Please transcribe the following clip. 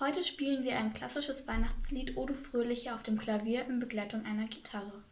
Heute spielen wir ein klassisches Weihnachtslied O du Fröhliche auf dem Klavier in Begleitung einer Gitarre.